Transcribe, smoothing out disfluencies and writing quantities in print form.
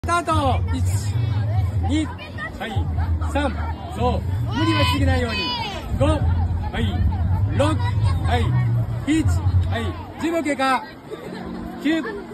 スタート。1、2、はい、3、そう、無理はしすぎないように。5、はい、6、はい、7、はい、10秒経過。9、